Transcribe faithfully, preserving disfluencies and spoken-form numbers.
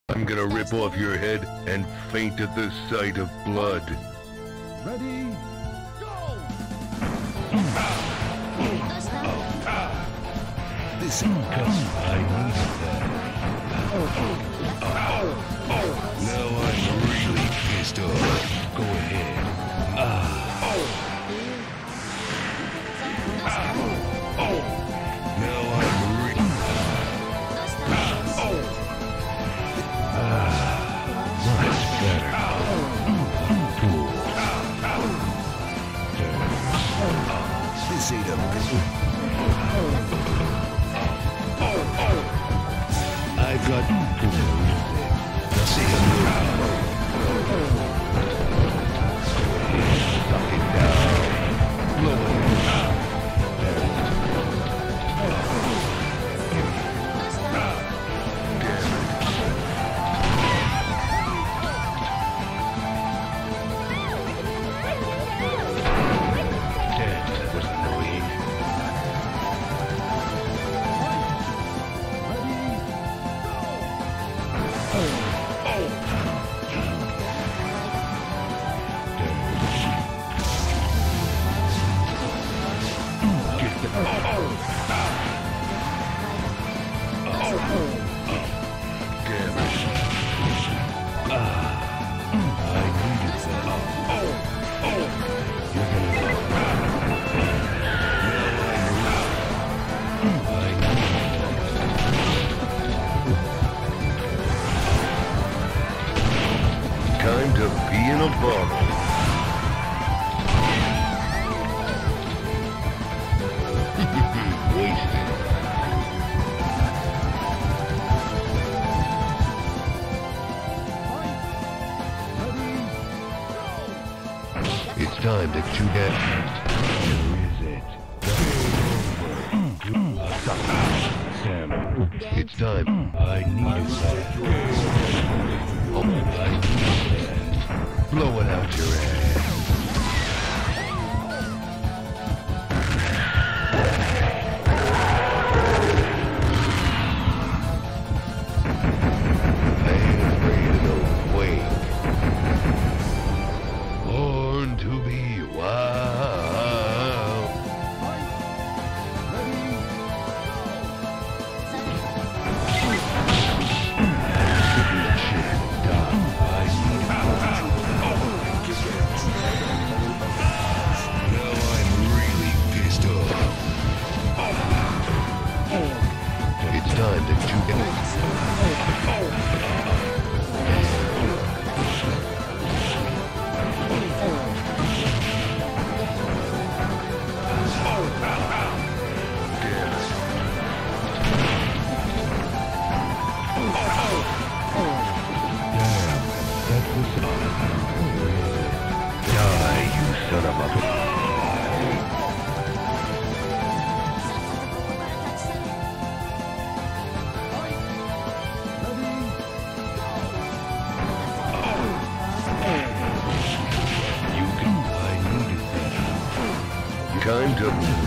I'm gonna rip off your head and faint at the sight of blood. Ready? Go! This because I needed that. Now I'm really pissed off. Go ahead. Ah. Now I'm really... Ah, much better. Fool. This ain't a bit... I've got to see him move. Suck it down. Blow it out. Time to be in a bottle. Wasted. It's time to chew that. Where is it? Sam, it's time. I need that. Oh, I need that. Blow it out your ass. I ain't afraid of no quake. Born to be wild. Time to chew it. Die, you son of a... Time to